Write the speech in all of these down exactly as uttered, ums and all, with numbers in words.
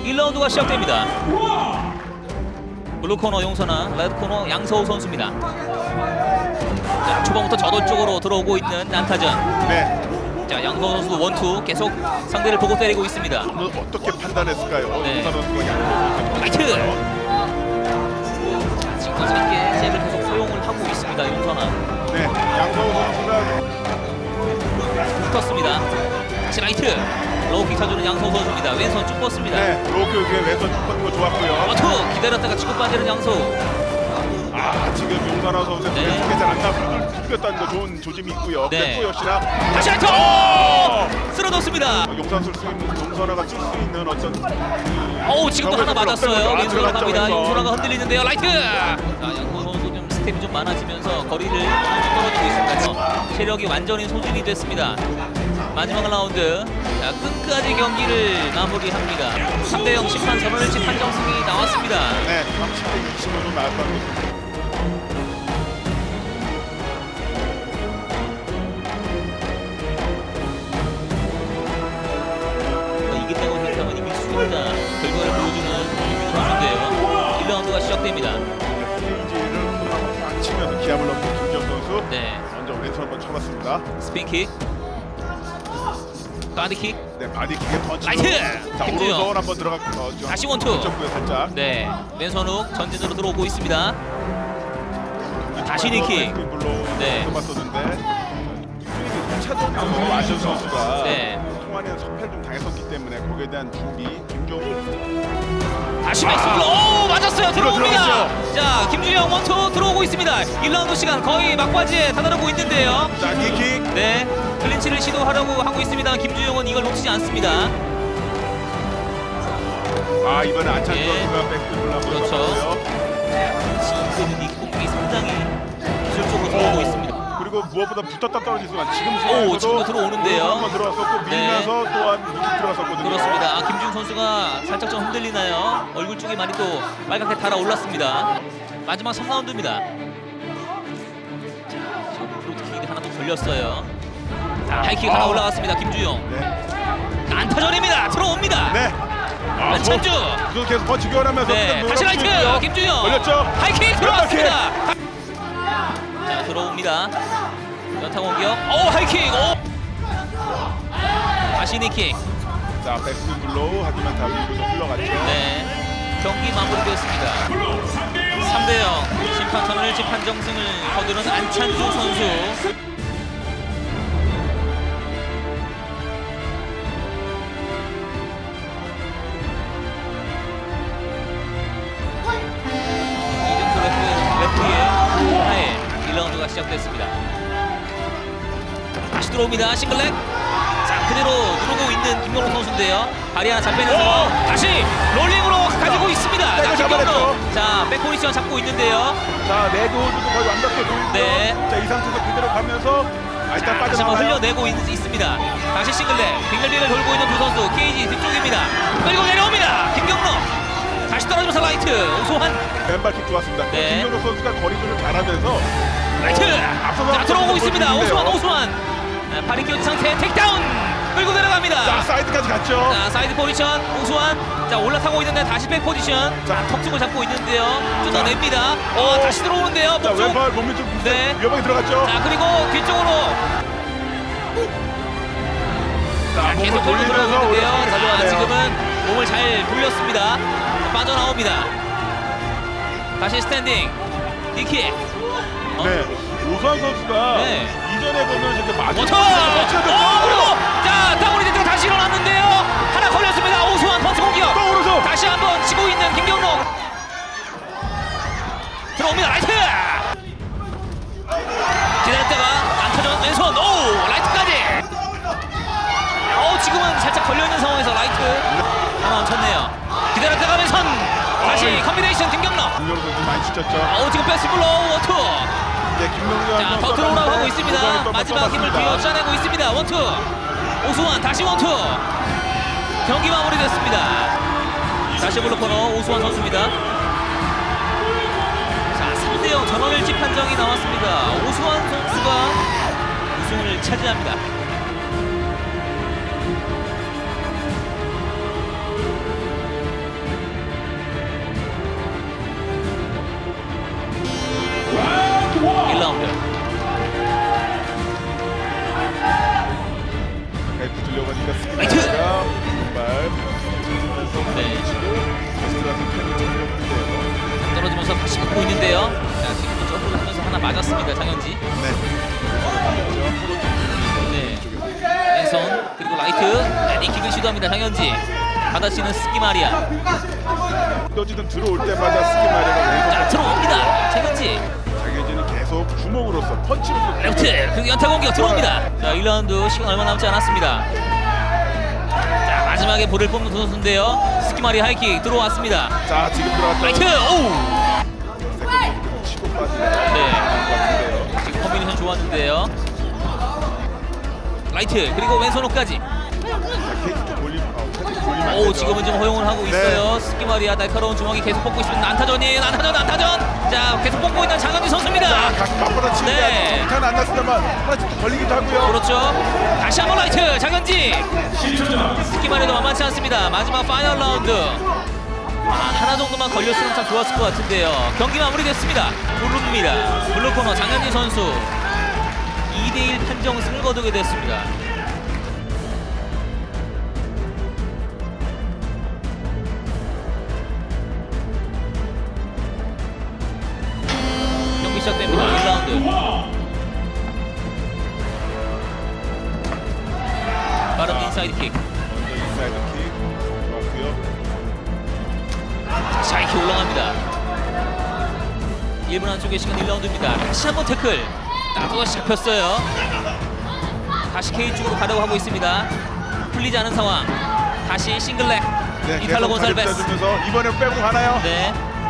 일 라운드가 시작됩니다. 블루 코너 용선아, 레드 코너 양서우 선수입니다. 자, 초반부터 저돌적으로 들어오고 있는 난타전. 네. 자, 양서우 선수도 원투 계속 상대를 보고 때리고 있습니다. 어떻게 판단했을까요? 네. 용선 선수가 양서우 선수. 라이트! 자, 지금 짧게 잽을 계속 사용을 하고 있습니다. 용선아. 네. 양서우 선수가 붙었습니다. 다시 라이트! 로우킥 쳐주는 양서우 선수입니다. 왼손 쭉 뻗습니다. 네. 로우킥 위에 왼손 쭉 뻗는 거 좋았고요. 원투! 기다렸다가 치고 빠지는 양서우. 아, 지금 용선아 선수의 네. 왼쪽에 잘 안 나고 뚫렸다는 거 좋은 조짐이 있고요. 네. 또 역시나 다시 라이트! 오! 쓰러졌습니다. 용선 쓸 수 있는 용선아가 쓸 수 있는 어떤 어우, 지금도 하나 맞았어요. 아, 왼손으로 갑니다. 왼손. 용선아가 흔들리는데요. 라이트! 자, 양서우 선수 좀 스텝이 좀 많아지면서 거리를 좀 떨어지고 있습니다. 체력이 완전히 소진이 됐습니다. 마지막 라운드. 자, 끝까지 경기를 마무리합니다. 삼 대 영 심판 전원일치 판정승이 나왔습니다. 네. 삼십 대 이십으로 나왔다고. 이기 때문에 했다면 이길 수 있다. 결과를 보여주는 김민우 선수인데요. 일 라운드가 시작됩니다. 스테이지를 안 치면서 기합을 넣고 김지영 선수. 네. 먼저 왼손 한번 쳐봤습니다. 스핀킥. 바디킥. 네, 바디킥에 펀치. 라이트! 자, 김주영. 오른손 한번 들어가. 어, 다시 원투. 왼쪽부에 살짝. 네. 왼손 훅 전진으로 들어오고 있습니다. 다시 니킥. 물로 네. 맞섰는데 차전에서 아시안 선수가 네. 통안에는 석패를 좀 당했었기 때문에 거기에 대한 준비 김종우. 다시 백스플로. 오, 맞았어요. 들어옵니다. 들어갔죠. 자, 김주영 원투 들어오고 있습니다. 일 라운드 시간 거의 막바지에 다다르고 있는데요. 자, 니킥. 네. 클린치를 시도하려고 하고 있습니다. 김주영은 이걸 놓치지 않습니다. 아, 이번에 안찬 예. 선수가 백스플로 한번 그렇죠. 쳤고요. 지금 이 공격이 상당히 기술적으로 들어오고 있습니다. 그리고 무엇보다 붙었다 떨어지지만 지금 오, 상황에서도 지금도 들어오는데요. 한번 들어왔었고 네. 밀면서 또한 니킥 들어갔었거든요. 그렇습니다. 아, 김주영 선수가 살짝 좀 흔들리나요? 얼굴 쪽이 많이 또 빨갛게 달아올랐습니다. 마지막 삼 라운드입니다. 자, 지금 프로트킥이 하나 더 걸렸어요. 자, 하이킥 하나 아. 올라갔습니다. 김주영. 네. 안타전입니다. 들어옵니다. 네. 아, 천주. 그 계속 펀치 교환하면서 네, 다시 라이트. 김주영. 걸렸죠? 하이킥 들어왔습니다. 자, 들어옵니다. 연타 공격. 오, 하이킥. 오. 다시 니킥. 자, 백스핀 블로우 하지만 다 위로 좀 흘러갔죠. 네, 경기 마무리되었습니다. 삼 대 영 심판 전원일치 판정승을 거두는 안찬주 선수. 이정수 레프리의 하에 일 라운드가 시작됐습니다. 다시 들어옵니다. 싱글렉. 자, 그대로 누르고 있는 김경록 선수인데요. 발이 하나 잡히면서 다시 롤링으로 가지고 있습니다. 자, 김경록. 자, 백 포지션 잡고 있는데요. 자, 레드 홀드도 거의 완벽해 보이고요. 네. 자, 이 상태에서 그대로 가면서 아, 일단 다시 한번 빠져나와요. 흘려내고 있, 있습니다. 다시 싱글렉. 빙글빙글 돌고 있는 두 선수. 케이지 뒤쪽입니다. 끌고 내려옵니다. 김경록. 다시 떨어지면서 라이트. 오소환. 왼발킥 좋았습니다. 네. 김경록 선수가 거리를 잘하면서 라이트. 앞서서 자, 들어오고 있습니다. 보여주는데요. 오소환, 오소환. 네, 발이 끼어진 상태. 택다운. 끌고 내려갑니다. 자, 사이드까지 갔죠. 자, 사이드 포지션 오수환. 자, 올라타고 있는데 다시 백 포지션. 자, 턱쪽을 잡고 있는데요. 뜯어냅니다. 어, 다시 들어오는데요. 자, 목쪽. 왼발 몸이 좀 네. 위험하게 들어갔죠. 자, 그리고 뒤쪽으로. 자, 자, 계속 몸을 돌려 돌리면서 들어오는데요. 오른쪽으로 자, 가져가네요. 지금은 몸을 잘 돌렸습니다. 빠져나옵니다. 다시 스탠딩. 니킥. 어? 네. 오수환 선수가 네. 이전에 보면 이렇게 맞은 원터! 어, 그리고 자, 다운이 됐다가 다시 일어났는데요. 하나 걸렸습니다. 오수환 펀치 공격. 또 오른손. 다시 한번 치고 있는 김경록. 들어옵니다. 라이트. 기다렸다가 안타전 왼손. 오, 라이트까지. 어, 지금은 살짝 걸려있는 상황에서 라이트 하나 얹혔네요. 기다렸다가 왼손. 다시 어이. 컴비네이션 김경록. 김경록 선수 많이 지쳤죠. 어, 지금 패스블로 원투. 네, 김경록 자, 더 들어오라고 하고 있습니다. 마지막 힘을 뒤어 짜내고 있습니다. 원투. 오수환 다시 원투. 경기 마무리됐습니다. 다시 블루코너 오수환 선수입니다. 자, 삼 대 영 전원일치 판정이 나왔습니다. 오수환 선수가 우승을 차지합니다. 그러니까 라이트! 스키마리가 정말 네. 베스트라는 팬이 정리했는데요. 떨어지면서 다시 붙고 있는데요. 자, 지금 점프를 하면서 하나 맞았습니다. 장현지. 네. 네. 왼손 그리고 라이트. 니킥을 시도합니다. 장현지. 받아치는 스키마리아. 어쨌든 들어올 때마다 스키마리가 자, 왼손 들어옵니다. 장현지. 장현진은 계속 주먹으로서 펀치로 레프트 그리고 연타 공격 들어옵니다. 자, 일 라운드 시간 얼마 남지 않았습니다. 자, 마지막에 볼을 뽑는 두 선수인데요. 스키마리 하이킥 들어왔습니다. 자, 지금 들어갔죠. 라이트! 오! 세컨드 치고 빠지는 네. 것 같은데요. 지금 컨비네이션 좋았는데요. 라이트 그리고 왼손 홈까지. 자, 케이지 좀 올리면 어, 살짝 올리면 안 오, 되죠. 지금은 좀 허용을 하고 네. 있어요. 스키마리아 날카로운 주먹이 계속 뻗고 있습니다. 난타전이에요. 난타전, 난타전. 자, 계속 뻗고 있는 장현지 선수입니다. 자, 가끔 맞받아치니까 네. 정타는 안 났습니다만 하나씩 또 걸리기도 하고요. 그렇죠. 다시 한번 라이트 장현지. 스키마리아도 만만치 않습니다. 마지막 파이널 라운드. 아, 하나 정도만 걸렸으면 참 좋았을 것 같은데요. 경기 마무리됐습니다. 블루입니다. 블루 코너 장현지 선수 이 대 일 판정승을 거두게 됐습니다. 경기 시작됩니다. 일 라운드. 빠른 인사이드 킥. 먼저 인사이드 킥 좋았고요. 다시 하이킥 올라갑니다. 일 분 안쪽의 시간 일 라운드입니다. 다시 한번 태클. 또다시 잡혔어요. 다시 케이지 쪽으로 가려고 하고 있습니다. 풀리지 않은 상황. 다시 싱글렉. 네, 이탈로 계속 다리 곤살베스. 펴주면서 이번엔 빼고 가나요? 네.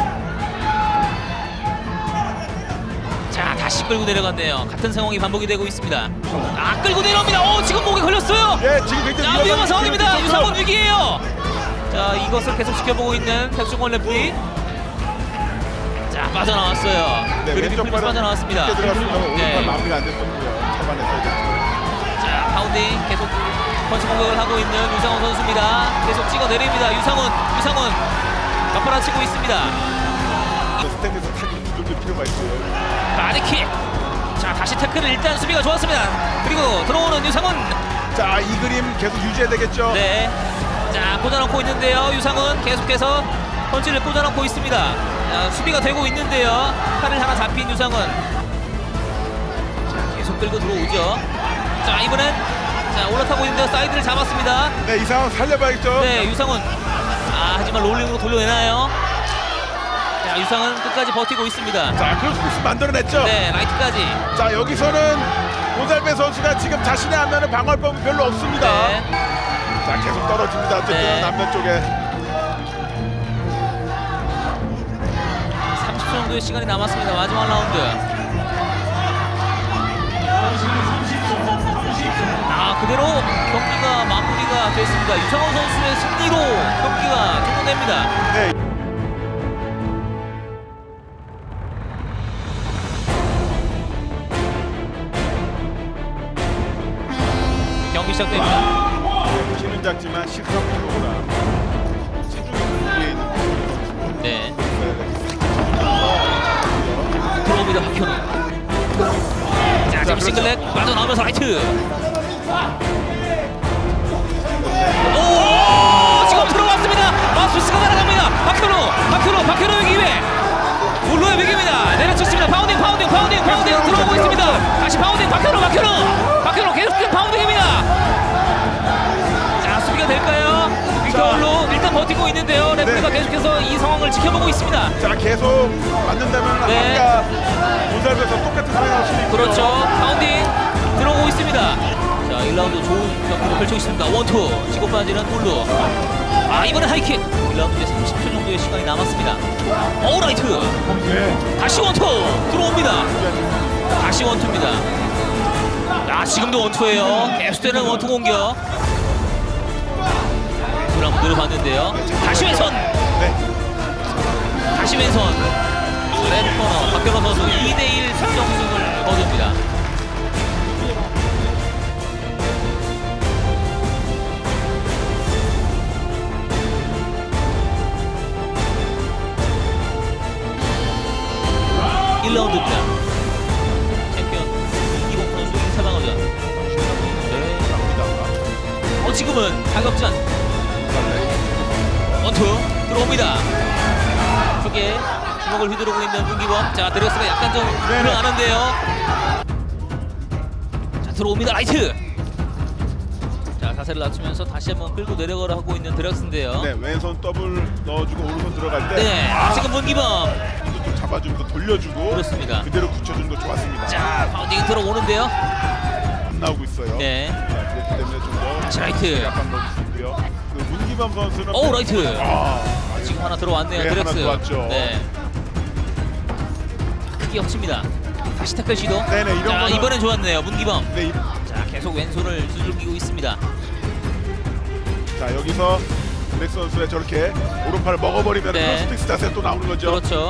자, 다시 끌고 내려갔네요. 같은 상황이 반복이 되고 있습니다. 아, 끌고 내려옵니다. 오, 지금 목에 걸렸어요. 예, 지금 굉장히 자, 위험한 상황입니다. 위험한 유상원 위기예요. 자, 이것을 계속 지켜보고 있는 백종원 레프리. 자, 빠져나왔어요. 네, 그리고 왼쪽 풀리면서 발은 빠져나왔습니다. 깊게 들어갔습니다. 오른발 네. 마무리가 안 됐었고요. 초반에 써졌죠. 자, 파운딩 계속 펀치 공격을 하고 있는 유상훈 선수입니다. 계속 찍어 내립니다. 유상훈, 유상훈 덮어라치고 있습니다. 스탠드에서 타기 두들 필요가 있어요. 바디킥. 자, 다시 태클을 일단 수비가 좋았습니다. 그리고 들어오는 유상훈. 자, 이 그림 계속 유지해야 되겠죠. 네. 자, 꽂아놓고 있는데요. 유상훈 계속해서 펀치를 꽂아놓고 있습니다. 자, 수비가 되고 있는데요. 팔을 하나 잡힌 유상훈. 자, 계속 끌고 들어오죠. 자, 이번엔 자, 올라타고 있는데 사이드를 잡았습니다. 네, 이 상황 살려봐야겠죠. 네, 유상훈. 아, 하지만 롤링으로 돌려내나요? 자, 유상훈 끝까지 버티고 있습니다. 자, 크로스피스 만들어냈죠. 네, 라이트까지. 자, 여기서는 오달베 선수가 지금 자신의 안면에 방어법이 별로 없습니다. 네. 자, 계속 떨어집니다. 어쨌든 네. 안면 쪽에. 삼십 초 정도의 시간이 남았습니다. 마지막 라운드. 아, 그대로 경기가 마무리가 됐습니다. 유상훈 선수의 승리로 경기가 종료됩니다. 네. 경기 시작됩니다. 키는 작지만 십삼 킬로그램. 체중이 위에 있는 네. 선수. 들어옵니다. 박현우. 자, 지금 싱글렉 빠져나오면서 라이트. 오, 지금 들어왔습니다. 마우스가 날아갑니다. 박현우, 박현우, 박현우의 기회. 울로의 위기입니다. 내려쳤습니다. 파운딩, 파운딩, 파운딩, 파운딩 들어오고 있습니다. 다시 파운딩, 박현우, 박현우, 박현우 계속된 파운딩입니다. 자, 수비가 될까요? 빅터 울로 일단 버티고 있는데요. 레프리가 네. 계속해서 이 상황을 지켜보고 있습니다. 자, 계속 맞는다면 네. 아까 오달베에서 똑같은 상황이 올 수도 있고요. 그렇죠. 파운딩 들어오고 있습니다. 자, 일 라운드 좋은 경기를 펼치고 있습니다. 원투 치고 빠지는 울루. 아, 이번엔 하이킥. 일 라운드 이제 삼십 초 정도의 시간이 남았습니다. 오, 라이트. 네. 다시 원투 들어옵니다. 다시 원투입니다. 아, 지금도 원투예요. 계속되는 원투 공격. 왼손 한번 들어봤는데요. 다시 왼손. 네. 다시 왼손. 레드 코너 박현호 선수 이 대 일 판정승을 거둡니다. 일 라운드입니다. 챔피언 이기복 선수 일 차 방어전. 네. 갑니다. 어, 문기범은 타격전 원투 들어옵니다. 크게 주먹을 휘두르고 있는 문기범. 자, 드렉스가 약간 좀 불안한데요. 자, 들어옵니다. 라이트. 자, 자세를 낮추면서 다시 한번 끌고 내려가라 하고 있는 드렉스인데요. 네, 왼손 더블 넣어주고 오른손 들어갈 때 네, 아, 지금 문기범. 좀 잡아주면서 돌려주고 그렇습니다. 그대로 붙여주는 거 좋았습니다. 자, 파운딩 들어오는데요. 안 나오고 있어요. 네. 자, 그렇기 때문에 좀더 다시 라이트. 약간 넣어주고요. 그 문기범 선수는 오, 라이트. 아, 지금 하나 들어왔네요. 네, 드렉스. 하나 들어왔죠. 네. 크게 엎칩니다. 다시 태클 시도. 네네, 이런 자, 거는- 이번엔 좋았네요. 문기범. 네, 이- 자, 계속 왼손을 두들기고 있습니다. 자 여기서 드렉스 선수의 저렇게 오른팔을 먹어버리면 네. 크로스픽스 자세 또 나오는 거죠. 그렇죠.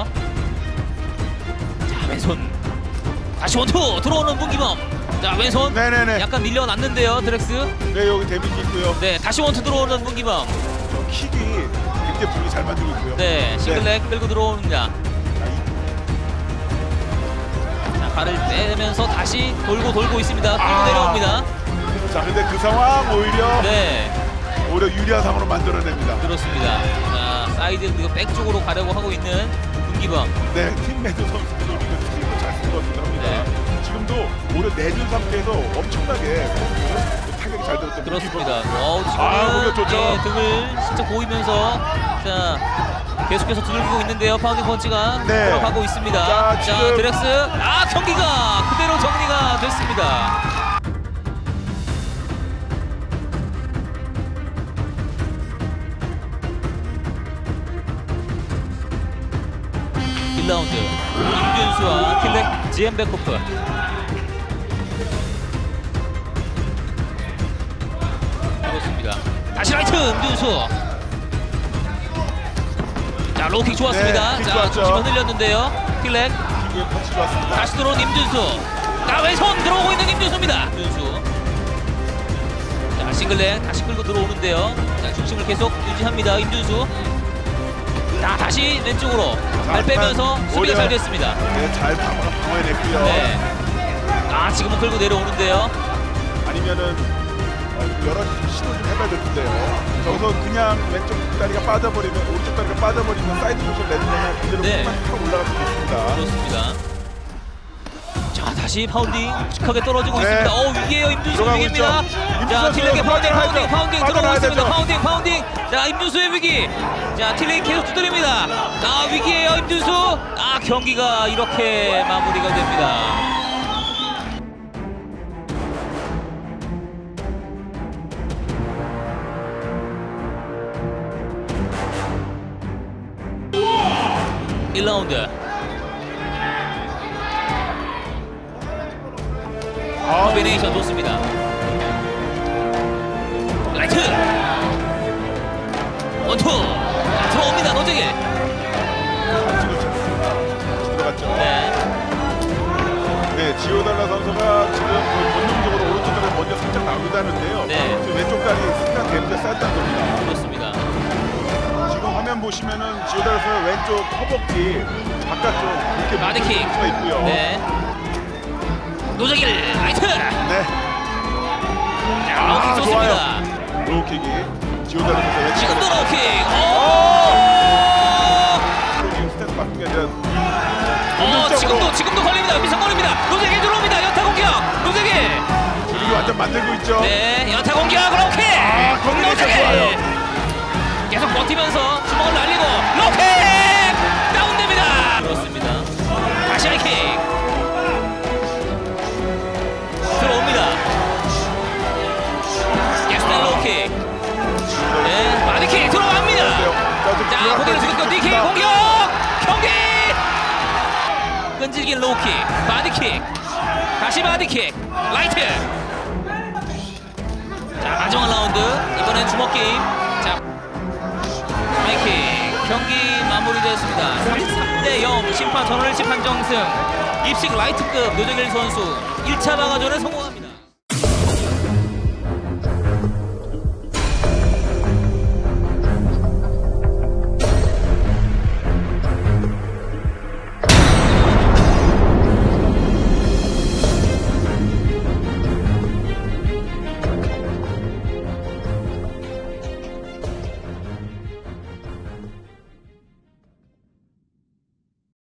자, 왼손. 다시 원투 들어오는 문기범. 자, 왼손. 네네네. 약간 밀려났는데요, 드렉스. 네, 여기 데미지 있고요. 네, 다시 원투 들어오는 문기범. 저 킥이 굉장히 분위 잘 만들고 있고요. 네, 싱글렉 끌고 들어옵니다. 자, 이- 자, 발을 빼면서 다시 돌고 돌고 있습니다. 끌고 아. 내려옵니다. 자, 근데 그 상황 오히려 네, 오히려 유리한 상황으로 만들어냅니다. 그렇습니다. 자, 사이드 그리고 백 쪽으로 가려고 하고 있는 문기범. 네, 팀 매드 선수도 지금 팀을 잘 쓴 것 같긴 합니다. 네. 지금도 오히려 내준 상태에서 엄청나게 타격이 잘 들었던 그렇습니다. 문기범. 어, 지금 아, 공격 좋죠. 예, 등을 진짜 보이면서 자, 계속해서 두들기고 있는데요. 파운딩 펀치가 네. 들어가고 있습니다. 자, 자, 지금- 드렉스. 아, 경기가 그대로 정리가 됐습니다. 일 라운드 임준수와 킬렉 지엠베코프. 그렇습니다. 다시 라이트 임준수. 자, 로킥 좋았습니다. 네, 킥 자, 좋았죠. 중심 흔들렸는데요. 킬렉. 이게 펀치 좋았습니다. 다시 들어온 임준수. 자, 왼손 들어오고 있는 임준수입니다. 임준수. 자, 싱글렉 다시 끌고 들어오는데요. 자, 중심을 계속 유지합니다. 임준수. 자, 다시 왼쪽으로 발 빼면서 수비가 오히려- 잘 됐습니다. 네, 잘 방어, 방어해냈고요. 네. 아, 지금은 끌고 내려오는데요. 아니면은 어, 여러 시도 좀 해봐야 될 텐데요. 저기서 그냥 왼쪽 다리가 빠져버리면 오른쪽 다리가 빠져버리면 사이드 조절 내주면 그대로 네. 네. 탁 올라갈 수 있습니다. 그렇습니다. 자, 다시 파운딩 묵직하게 떨어지고 네. 있습니다. 어, 위기에요. 임준수 들어가고 위기입니다. 있죠. 자, 임준수 틸렉의 파운딩, 빠져나가야죠. 파운딩, 파운딩 들어오고 빠져나가야 있습니다. 되죠. 파운딩, 파운딩. 자, 임준수의 위기. 자, 틸렉 계속 두드립니다. 아, 위기에요, 임준수. 아, 경기가 이렇게 마무리가 됩니다. 일 라운드. 아, 코비네이션 좋습니다. 라이트 원투. 자, 들어옵니다. 노재길. 지금 잘 들어갔죠. 네. 네, 지오달라 선수가 지금 거의 본능적으로 오른쪽 다리 먼저 살짝 나오기도 하는데요. 네. 지금 왼쪽 다리 순간 데미지가 쌓였다는 겁니다. 그렇습니다. 지금 화면 보시면은 지오달라 선수 왼쪽 허벅지 바깥쪽 이렇게 바디킥. 가 있고요. 네. 노재길 라이트. 네. 자, 로킥 좋습니다. 로우킥이 지오달라 선수 왼쪽 지금도 로킥. 오! 지금 스탠스 바꾼 게 아니라 어, 본능적으로 지금도 지금도 걸립니다. 미성걸립니다. 노재길 들어옵니다. 연타 공격. 노재길. 분위기 완전 만들고 있죠. 네, 연타 공격. 로킥. 아, 콤비네이션 좋아요. 계속 버티면서 주먹을 날리고 로킥 다운됩니다. 그렇습니다. 다시 하이킥 들어옵니다. 엑스텐 로킥. 네, 바디킥 들어갑니다. 자, 고개를 숙였고 니킥 공격. 경기 끈질긴 로킥 바디킥. 다시 바디킥 라이트. 자, 마지막 라운드. 이번엔 주먹 게임. 자, 하이킥 경기 마무리되었습니다. 삼십삼 대 영 심판 전원일치 판정승 입식 라이트급 노재길 선수 일 차 방어전에 성공합니다.